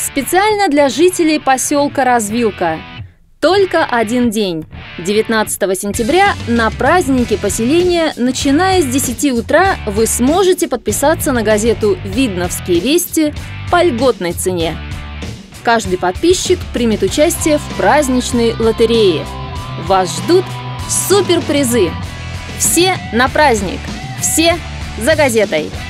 Специально для жителей поселка Развилка. Только один день. 19 сентября на празднике поселения, начиная с 10 утра, вы сможете подписаться на газету «Видновские вести» по льготной цене. Каждый подписчик примет участие в праздничной лотерее. Вас ждут суперпризы. Все на праздник, все за газетой.